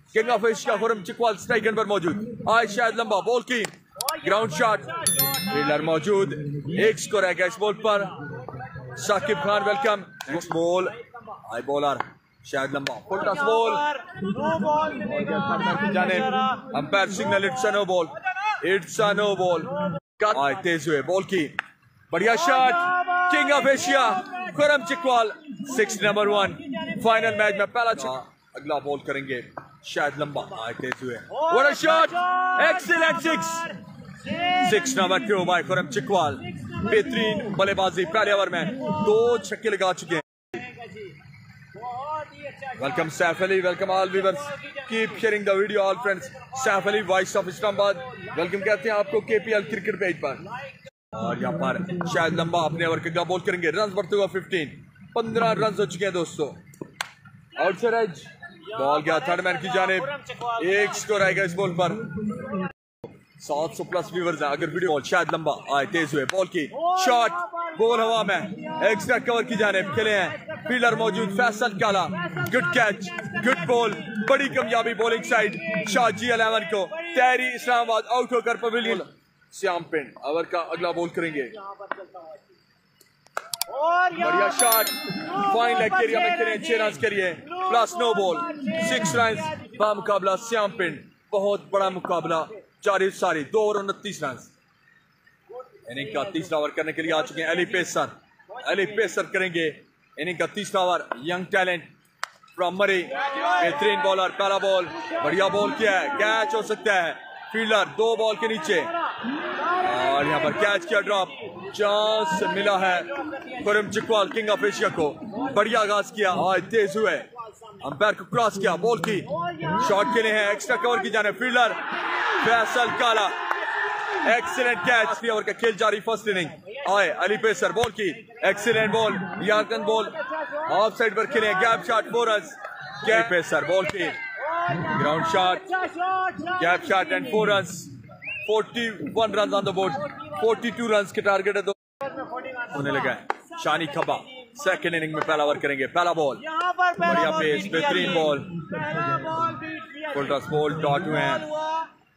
King of Asia Khurram Chikwal strike end पर मौजूद। आज शायद लंबा बॉल की ग्राउंड शॉट, फील्डर मौजूद। एक स्कोर है इस बॉल पर। Saqib Khan welcome. Next ball high bowler शायद लंबा फुल टॉस बॉल जाने umpire signal it's a no ball, it's a no ball. आज तेज हुए बॉल की बढ़िया shot, king of Asia Khurram Chikwal 6 number 1 final match में पहला। अगला बॉल करेंगे शायद लंबा, आज तेज हुए what a shot, excellent 6 number 2 by Khurram Chikwal. बेहतरीन बल्लेबाजी पहले ओवर में 2 छक्के लगा चुके हैं। Welcome Saif Ali, welcome all viewers, keep sharing the video all friends. Saif Ali voice of Islamabad, welcome कहते हैं आपको केपीएल क्रिकेट पेज पर। और यहाँ पर शायद लंबा अपने ओवर का बॉल करेंगे। रन बढ़ते हुए 15 रन हो चुके हैं दोस्तों। आउटसाइड एज बॉल गया थर्ड मैन की जानिब। एक स्कोर आएगा इस बॉल पर। 700 प्लस व्यूअर्स हैं। अगर वीडियो बॉल शायद लंबा आए तेज हुए बॉल की शॉट, बॉल हवा में एक्स्ट्रा कवर की जानिब खेले हैं। फील्डर मौजूद फैसल काला, गुड कैच, गुड बॉल, बड़ी कामयाबी बॉलिंग साइड शाहजी 11 को। तहरी इस्लामाबाद आउट होकर पवेलियन श्याम पिंड ओवर का अगला बॉल करेंगे। बढ़िया शॉट, फाइन लेग एरिया में खेले 6 रन के लिए प्लस नो बॉल 6 रन बा मुकाबला श्याम पिंड। बहुत बड़ा मुकाबला जारी सारी 2 ओवर 29 रन। इनिंग का तीसरा ओवर करने के लिए आ चुके हैं अली पेसर करेंगे इनिंग का तीसरा ओवर। यंग टैलेंट फ्रॉम मरी, बेहतरीन बॉलर। पहला बॉल बढ़िया बॉल किया है, कैच हो सकता है। फील्डर 2 बॉल के नीचे और यहाँ पर कैच किया, ड्रॉप। चांस मिला है Khurram Chikwal king of Asia को। बढ़िया आगाज किया, आज तेज हुए, अंपायर को क्रॉस किया, बॉल की शॉट के लिए है एक्स्ट्रा कवर की जाने। फील्डर फैसल काला, एक्सीलेंट कैच। ओवर का खेल जारी फर्स्ट इनिंग। आए अली पेसर बॉल की एक्सीलेंट बॉल, याकन बॉल ऑफ साइड पर खेले gap shot 4 run. Gap pacer ball की ground shot, gap shot and 4 run. 41 run on the board, 42 run के टारगेट है होने लगा है। शानी खब्बा सेकंड इनिंग में पहला ओवर करेंगे। पहला बॉल बढ़िया पेस, बेहतरीन ball, full toss ball, dot हुए हैं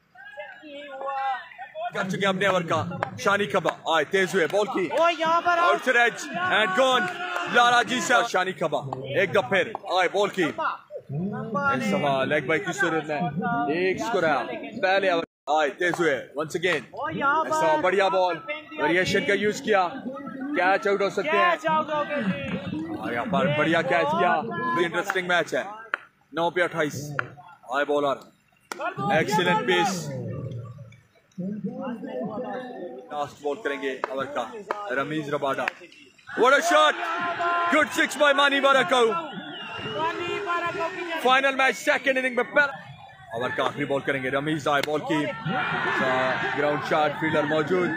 कर चुके अपने ओवर का। शानी खब्बा आए तेज हुए बॉल की outside edge and gone. Lala ji से शानी खब्बा एक दफा फिर आए बॉल की इस सभा लेग बाई की सूरत में एक स्कोर आया पहले ओवर। आए तेज हुए वंस अगेन, ऐसा बढ़िया बॉल, वेरिएशन का यूज किया, कैच आउट हो सकते हैं। और यहाँ पर बढ़िया कैच किया। इंटरेस्टिंग मैच है। 9 पे 28 आए bowler, excellent pace. Last ball करेंगे ओवर का Ramiz Rabada. What a shot, good 6 by Mani Barko. Final match second inning में पहला ओवर का आखिरी बॉल करेंगे। रमीज आए बॉल की ग्राउंड शॉट, फील्डर मौजूद,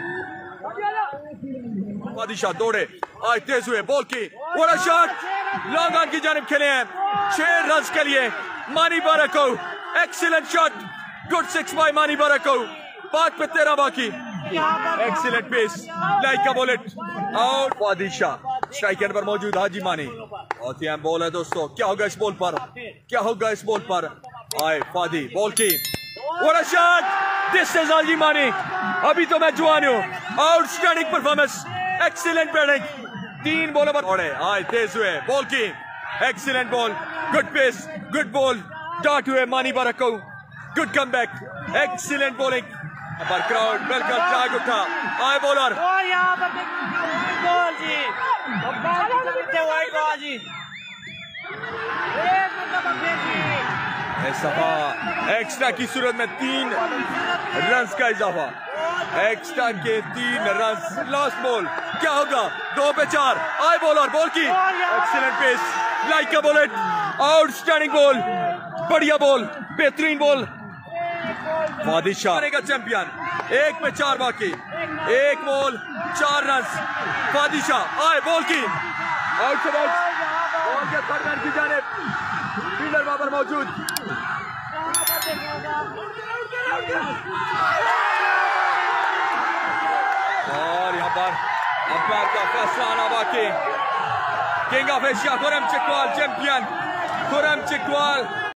बादशाह दौड़े आए तेज हुए बॉल की what a shot, long on की जानिब खेले हैं 6 रन के लिए Mani Barko. Excellent shot, good 6 by Mani Barko. 5 पे 13 बाकी, excellent pace like a bullet. Out Badshah striker पर मौजूद हाजी मानी। बहुत ही अहम बॉल है दोस्तों, क्या होगा इस बॉल पर, क्या होगा इस बॉल पर। आए फादी बॉल की what a shot, this is Haji Mani. अभी तो मैं जवान हूं। आउटस्टैंडिंग परफॉर्मेंस, एक्सीलेंट बैटिंग, 3 बॉलों पर दौड़े आए तेज हुए बॉल की excellent ball, good pace, good ball, dot हुए Mani Barko. Good comeback, excellent bowling पर क्राउड बिल्कुल जाग उठा। आए बॉलर एक्स्ट्रा की सूरत में 3 रन का इजाफा, एक्स्ट्रा के 3 रन। लास्ट बॉल क्या होगा, 2 पे 4 आए बॉलर बॉल की excellent pace like a bullet. Outstanding ball, बढ़िया बॉल, बेहतरीन बॉल। बादशाह का चैंपियन, 1 पे 4 बाकी, 1 बॉल 4 रन। बादशाह आए बॉल की आउटसाइड बॉल के थर्ड मैन की जानिब, फील्डर बाबर मौजूद। और यहाँ पर अंपायर का फैसला आना बाकी। King of Asia Khurram Chikwal champion, Khurram Chakwal.